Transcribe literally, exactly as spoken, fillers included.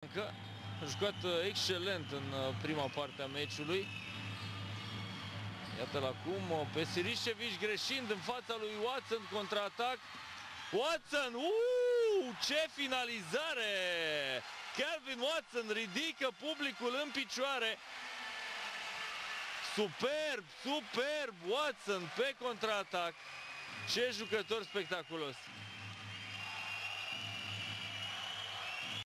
bancă. A jucat excelent în prima parte a meciului. Iată-l acum pe Siricevici greșind în fața lui Watson, contraatac. Watson, uuu, ce finalizare! Calvin Watson ridică publicul în picioare. Superb, superb, Watson pe contraatac. Ce jucător spectaculos!